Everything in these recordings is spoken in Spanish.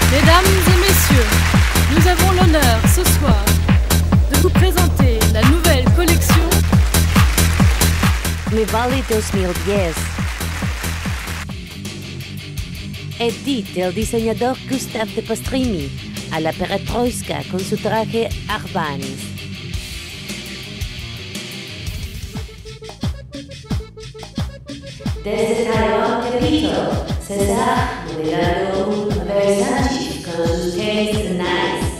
Mesdames et messieurs, nous avons l'honneur ce soir de vous présenter la nouvelle collection Me Vale 2010. Edit del diseñador Gustav de Pastrini a la perestroika con su traje Arbanis. Desde Taiwán, Tepito, César, modelando un Versace con sus taste nice.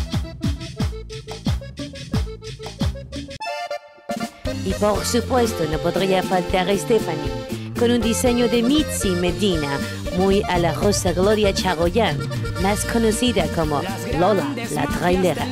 Y por supuesto no podría faltar Stephanie, con un diseño de Mitzi Medina, muy a la Rosa Gloria Chagoyán, más conocida como Lola, la trailera.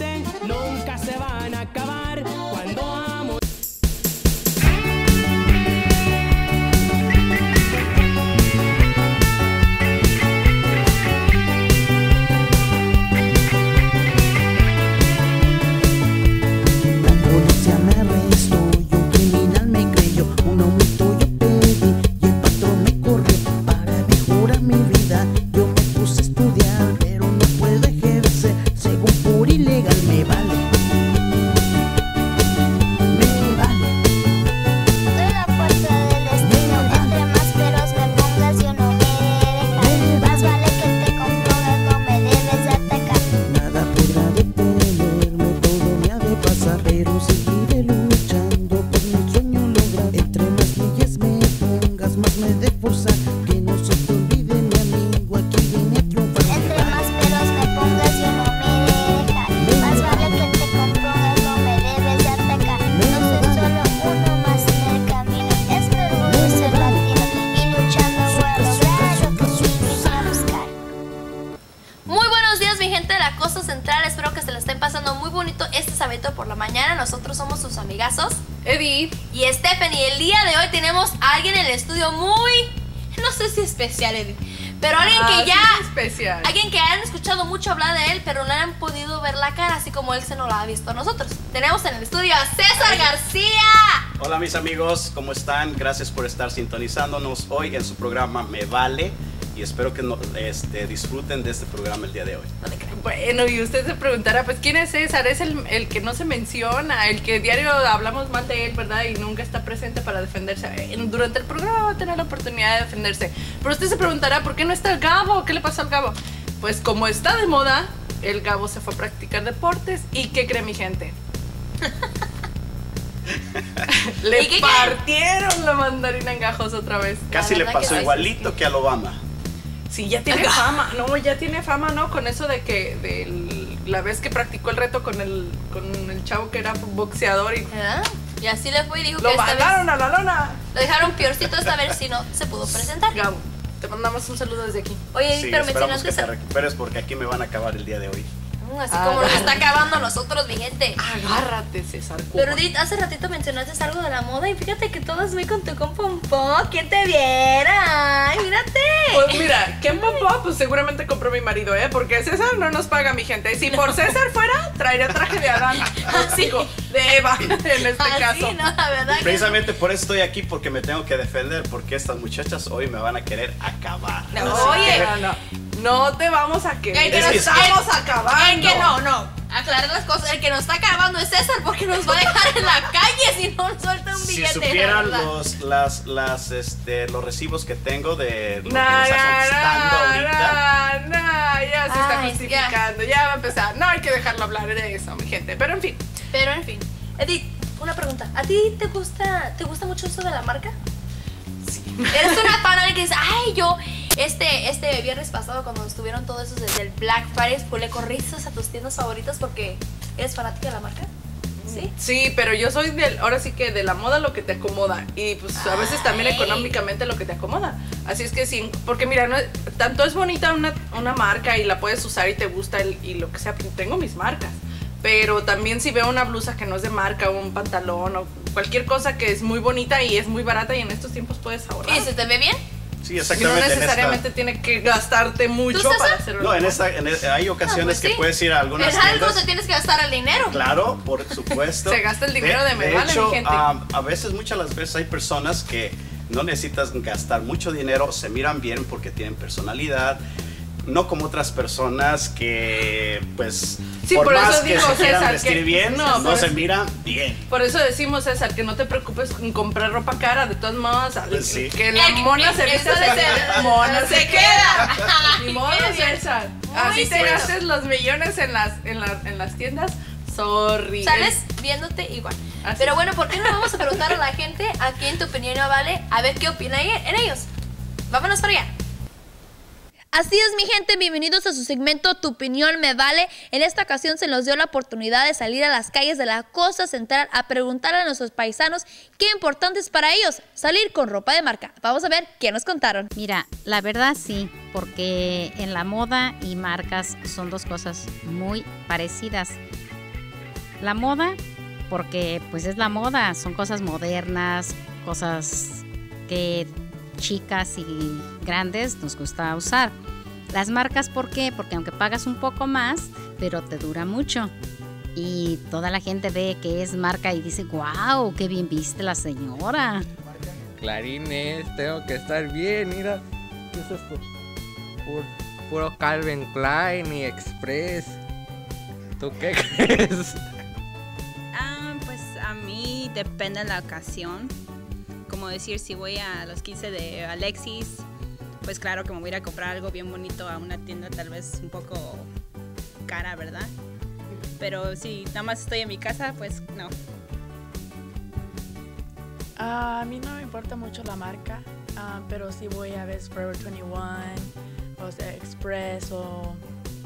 Por la mañana, nosotros somos sus amigazos Edith y Stephanie. El día de hoy tenemos a alguien en el estudio muy, no sé si especial, Edith, pero alguien que ya, sí, especial. Alguien que han escuchado mucho hablar de él, pero no han podido ver la cara, así como él se nos la ha visto a nosotros. Tenemos en el estudio a César García. Hola mis amigos, ¿cómo están? Gracias por estar sintonizándonos hoy en su programa Me Vale y espero que disfruten de este programa el día de hoy. Bueno, y usted se preguntará, pues ¿quién es César? Es el que no se menciona, el que diario hablamos mal de él, ¿verdad? Y nunca está presente para defenderse. Durante el programa va a tener la oportunidad de defenderse. Pero usted se preguntará, ¿por qué no está el Gabo? ¿Qué le pasó al Gabo? Pues como está de moda, el Gabo se fue a practicar deportes. ¿Y qué cree mi gente? Le partieron la mandarina en gajos otra vez. Casi le pasó igualito que al Obama. Sí, ya tiene fama, no, ya tiene fama, ¿no? Con eso de que la vez que practicó el reto con el chavo que era boxeador y... ¿verdad? Y así le fue y dijo lo que mandaron a la lona. Lo dejaron peorcito esta vez si no se pudo presentar. Gabo, te mandamos un saludo desde aquí. Oye, Sí, pero esperamos mencionaste... que te recuperes porque aquí me van a acabar el día de hoy. Así como nos está acabando a nosotros, mi gente. Agárrate, César. Pero Edith, hace ratito mencionaste algo de la moda y fíjate que todas voy con tu compompó. ¿Quién te viera? Ay, mírate. Pues mira, ¿quién pompó? Pues seguramente compró mi marido, ¿eh? Porque César no nos paga, mi gente. Si por César fuera, traería traje de Adán. Digo, de Eva, en este caso. No, la verdad Precisamente por eso estoy aquí, porque me tengo que defender, porque estas muchachas hoy me van a querer acabar. No, Así oye. que- No te vamos a querer. El que estamos acabando. El que no. Aclarar las cosas. El que nos está acabando es César porque nos va a dejar en la calle si no nos suelta un billete. Si supieran los recibos que tengo de lo que nos está costando ahorita. Ya se está justificando. Ya va a empezar. No hay que dejarlo hablar de eso, mi gente. Pero en fin. Edith, una pregunta. ¿A ti te gusta mucho eso de la marca? Sí. Eres una fan que dice, ay, yo... Este viernes pasado cuando estuvieron todos esos desde el Black Friday, pues le corriste a tus tiendas favoritas porque eres fanática de la marca. ¿Sí? Sí, pero yo soy ahora sí que de la moda lo que te acomoda y pues a veces también económicamente lo que te acomoda. Así es que sí, porque mira, tanto es bonita una marca y la puedes usar y te gusta y lo que sea, tengo mis marcas. Pero también si veo una blusa que no es de marca o un pantalón o cualquier cosa que es muy bonita y es muy barata y en estos tiempos puedes ahorrar. ¿Y se te ve bien? Sí, exactamente. No necesariamente tiene que gastarte mucho para hacerlo. No, hay ocasiones que puedes ir a algunas tiendas. tiendas. Algo te tienes que gastar el dinero. Claro, por supuesto. Se gasta el dinero de Me Vale, hecho, mi gente. a veces, muchas las veces hay personas que no necesitas gastar mucho dinero, se miran bien porque tienen personalidad no como otras personas que, pues, Sí, por por más eso que digo, se quieran César, vestir que- bien, no, no por se eso- miran bien. Por eso decimos, César, que no te preocupes en comprar ropa cara, de todas modos, Pues sí. que la mona se viste, Eso de ser- mona se queda. Ni modo, Qué bien. César. Muy Así te cierto. gastes los millones en las tiendas, sorry. ¿Sabes? Viéndote igual. Así. Pero bueno, ¿por qué no vamos a preguntar a la gente aquí en Tu Opinión No Vale a ver qué opina en ellos? Vámonos para allá. Así es, mi gente, bienvenidos a su segmento Tu Opinión Me Vale. En esta ocasión se nos dio la oportunidad de salir a las calles de la Costa Central a preguntarle a nuestros paisanos qué importante es para ellos salir con ropa de marca. Vamos a ver qué nos contaron. Mira, la verdad sí, porque en la moda y marcas son dos cosas muy parecidas. La moda, porque pues es la moda, son cosas modernas, cosas que chicas y grandes nos gusta usar. Las marcas, ¿por qué? Porque aunque pagas un poco más, pero te dura mucho. Y toda la gente ve que es marca y dice, wow, qué bien viste la señora. Clarines, tengo que estar bien, mira. ¿Qué es esto? Puro Calvin Klein y Express. ¿Tú qué crees? Pues a mí depende de la ocasión. Como decir, si voy a los 15 de Alexis, pues claro que me voy a ir a comprar algo bien bonito a una tienda tal vez un poco cara, ¿verdad? Pero si nada más estoy en mi casa, pues no. A mí no me importa mucho la marca, pero si voy a ver Forever 21, o sea, Express o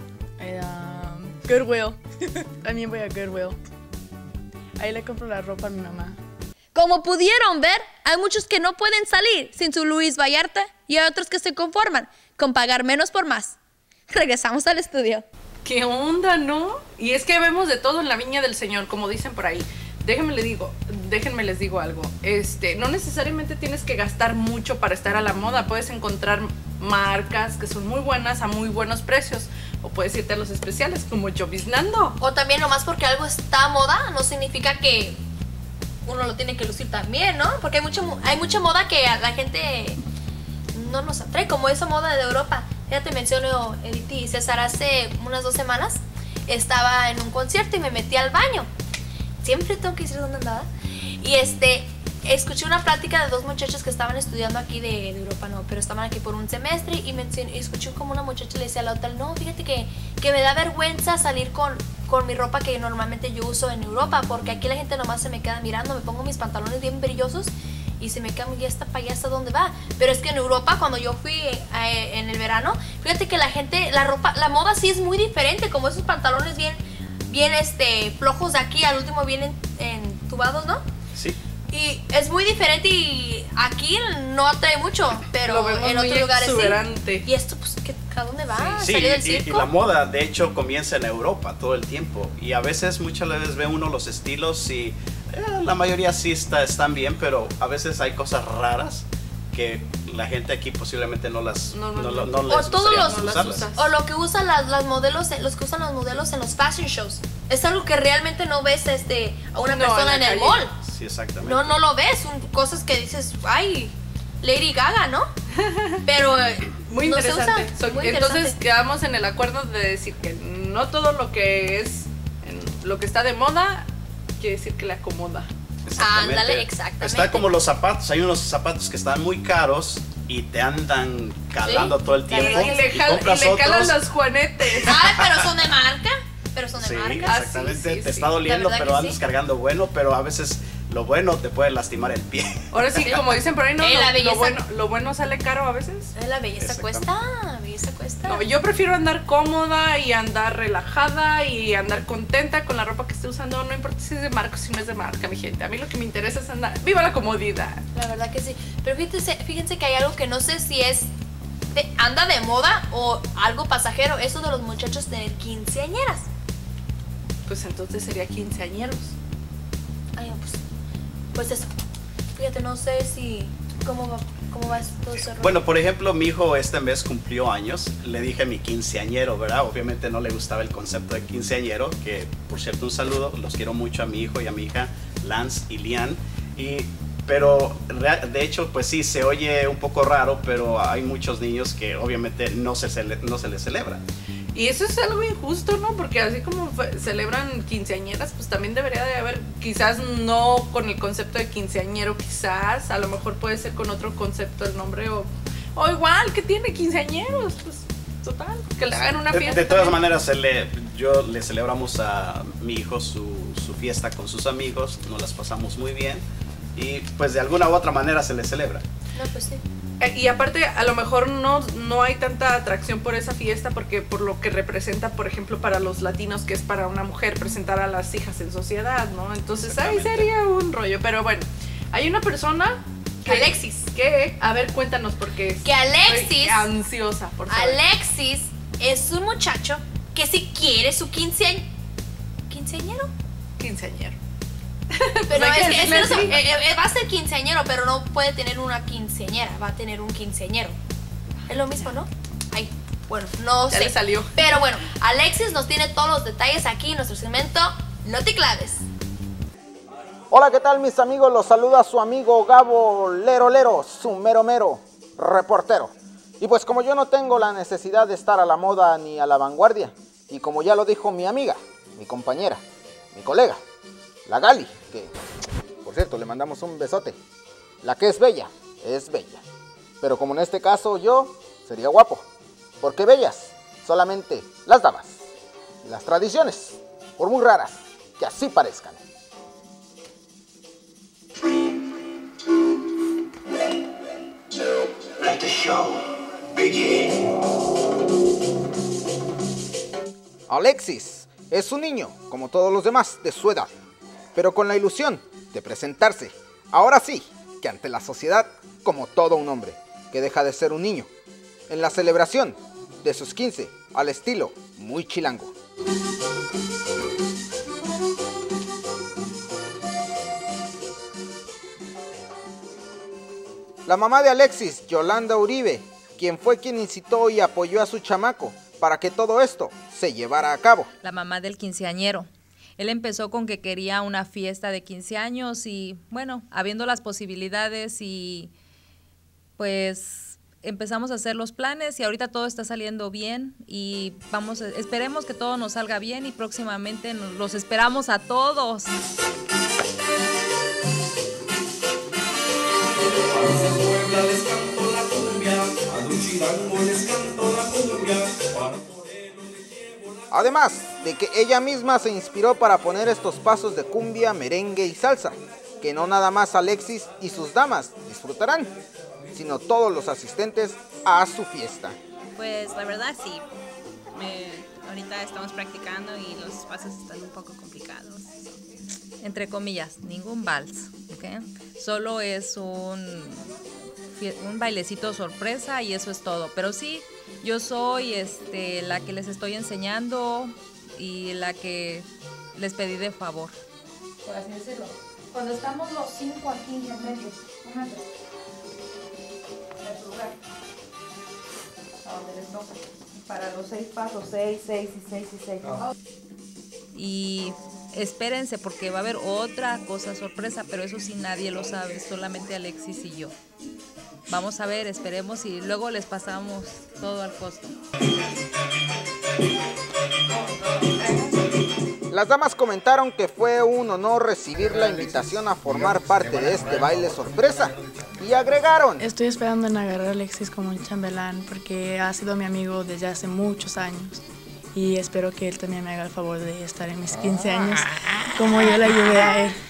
Goodwill. También voy a Goodwill. Ahí le compro la ropa a mi mamá. Como pudieron ver, hay muchos que no pueden salir sin su Luis Vallarta y hay otros que se conforman con pagar menos por más. Regresamos al estudio. ¿Qué onda, no? Y es que vemos de todo en la viña del Señor, como dicen por ahí. Déjenme les digo algo. No necesariamente tienes que gastar mucho para estar a la moda. Puedes encontrar marcas que son muy buenas a muy buenos precios. O puedes irte a los especiales, como Lloviznando. O también nomás porque algo está a moda, no significa que uno lo tiene que lucir también, ¿no? Porque hay mucha moda que a la gente no nos atrae, como esa moda de Europa. Ya te menciono, Edith y César, hace unas 2 semanas estaba en un concierto y me metí al baño. Siempre tengo que decir dónde andaba. Y escuché una plática de 2 muchachos que estaban estudiando aquí de Europa, no, pero estaban aquí por un semestre y escuché como una muchacha le decía a la otra, no, fíjate que me da vergüenza salir con mi ropa que normalmente yo uso en Europa, porque aquí la gente nomás se me queda mirando, me pongo mis pantalones bien brillosos y se me queda, ya esta payasa dónde va. Pero es que en Europa, cuando yo fui en el verano, fíjate que la gente, la moda sí es muy diferente, como esos pantalones bien flojos de aquí, al último vienen entubados, ¿no? Sí. Y es muy diferente y aquí no atrae mucho, Lo pero vemos en muy otros lugares exuberante. sí. Y esto, pues, ¿a dónde va? Sí, ¿Salió del y circo? la moda, de hecho, comienza en Europa todo el tiempo. Y a veces, muchas veces ve uno los estilos y la mayoría sí están bien, pero a veces hay cosas raras que la gente aquí posiblemente no les O gustaría todos los usarlas. o lo que usan las modelos, los que usan los modelos en los fashion shows. Es algo que realmente no ves a una No, persona en en la el calle. mall. Sí, exactamente. No lo ves, son cosas que dices, ay, Lady Gaga, ¿no? Pero Muy no se interesante. usa. Muy Entonces interesante. quedamos en el acuerdo de decir que no todo lo que es lo que está de moda quiere decir que le acomoda. Exactamente. Ándale, exactamente. Está como los zapatos. Hay unos zapatos que están muy caros y te andan calando Sí, todo el la tiempo. verdad que Y compras le calan otros. los juanetes. Ay, pero son de marca. Sí, marca. exactamente. sí, te sí. está doliendo, La verdad pero que andas sí. cargando bueno, pero a veces lo bueno te puede lastimar el pie. Ahora sí, como dicen por ahí, no, La belleza. lo bueno sale caro a veces. La belleza Exactamente. cuesta, la belleza cuesta. No, yo prefiero andar cómoda y andar relajada y andar contenta con la ropa que esté usando. No importa si es de marca o si no es de marca, mi gente. A mí lo que me interesa es andar. ¡Viva la comodidad! La verdad que sí. Pero fíjense que hay algo que no sé si es anda de moda o algo pasajero. Eso de los muchachos tener quinceañeras. Pues entonces sería quinceañeros. Ay, pues eso. Fíjate, no sé si cómo va todo ese rollo. Bueno, por ejemplo, mi hijo este mes cumplió años. Le dije mi quinceañero, ¿verdad? Obviamente no le gustaba el concepto de quinceañero, que por cierto un saludo, los quiero mucho a mi hijo y a mi hija, Lance y Lian. Pero de hecho, pues sí, se oye un poco raro, pero hay muchos niños que obviamente no se les celebra. Y eso es algo injusto, ¿no? Porque así como celebran quinceañeras, pues también debería de haber, quizás no con el concepto de quinceañero, quizás, a lo mejor puede ser con otro concepto el nombre, o igual que tiene quinceañeros, pues total, que le hagan una fiesta. De todas maneras, yo le celebramos a mi hijo su fiesta con sus amigos, nos las pasamos muy bien y pues de alguna u otra manera se le celebra. No, pues sí. Y aparte, a lo mejor no hay tanta atracción por esa fiesta porque por lo que representa, por ejemplo, para los latinos, que es para una mujer presentar a las hijas en sociedad, ¿no? Entonces ahí sería un rollo. Pero bueno, hay una persona, Alexis, que, a ver, cuéntanos porque que Alexis, estoy ansiosa por saber. Alexis es un muchacho que si quiere su quinceañero. Pero Pues va a ser quinceañero, pero no puede tener una quinceañera, va a tener un quinceañero. Es lo mismo, ¿no? Ay, bueno, no Ya sé. le salió. Pero bueno, Alexis nos tiene todos los detalles aquí en nuestro segmento Noticlaves. Hola, ¿qué tal mis amigos? Los saluda su amigo Gabo Lero, su mero reportero. Y pues como yo no tengo la necesidad de estar a la moda ni a la vanguardia, y como ya lo dijo mi amiga, mi compañera, mi colega, la Gali, que por cierto le mandamos un besote, la que es bella, pero como en este caso yo sería guapo, porque bellas solamente las damas, y las tradiciones, por muy raras que así parezcan. Let the show begin. Alexis es un niño, como todos los demás de su edad, pero con la ilusión de presentarse, ahora sí, que ante la sociedad, como todo un hombre, que deja de ser un niño, en la celebración de sus 15, al estilo muy chilango. La mamá de Alexis, Yolanda Uribe, quien incitó y apoyó a su chamaco para que todo esto se llevara a cabo. La mamá del quinceañero. Él empezó con que quería una fiesta de 15 años y bueno, habiendo las posibilidades y pues empezamos a hacer los planes y ahorita todo está saliendo bien y esperemos que todo nos salga bien y próximamente los esperamos a todos. Además de que ella misma se inspiró para poner estos pasos de cumbia, merengue y salsa, que no nada más Alexis y sus damas disfrutarán, sino todos los asistentes a su fiesta. Pues la verdad sí, ahorita estamos practicando y los pasos están un poco complicados. Entre comillas, ningún vals, ¿ok? Solo es un bailecito sorpresa y eso es todo, pero sí, yo soy la que les estoy enseñando y la que les pedí de favor. Por así decirlo. Cuando estamos los 5 aquí en medio, a donde les toca. Para los 6 pasos, 6, 6 y 6 y 6. Y espérense porque va a haber otra cosa sorpresa, pero eso sí nadie lo sabe, solamente Alexis y yo. Vamos a ver, esperemos y luego les pasamos todo al costo. Las damas comentaron que fue un honor recibir la invitación a formar parte de este baile sorpresa y agregaron: estoy esperando en agarrar a Alexis como un chambelán porque ha sido mi amigo desde hace muchos años y espero que él también me haga el favor de estar en mis 15 años como yo le ayudé a él.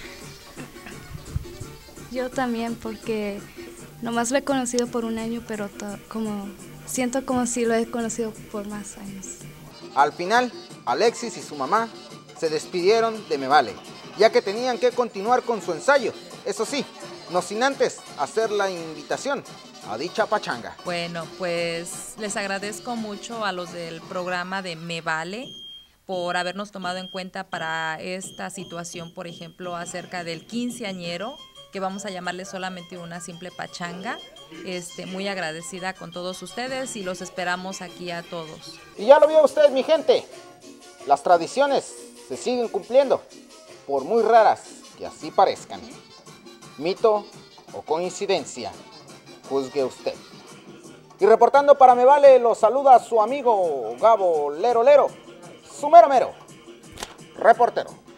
Yo también, porque nomás lo he conocido por un año, pero siento como si lo he conocido por más años. Al final, Alexis y su mamá se despidieron de Me Vale, ya que tenían que continuar con su ensayo. Eso sí, no sin antes hacer la invitación a dicha pachanga. Bueno, pues les agradezco mucho a los del programa de Me Vale por habernos tomado en cuenta para esta situación, por ejemplo, acerca del quinceañero, que vamos a llamarle solamente una simple pachanga. Muy agradecida con todos ustedes y los esperamos aquí a todos. Y ya lo vio usted, mi gente, las tradiciones se siguen cumpliendo, por muy raras que así parezcan. Mito o coincidencia? Juzgue usted. Y reportando para Me Vale, los saluda su amigo Gabo Lero Lero, su mero mero reportero.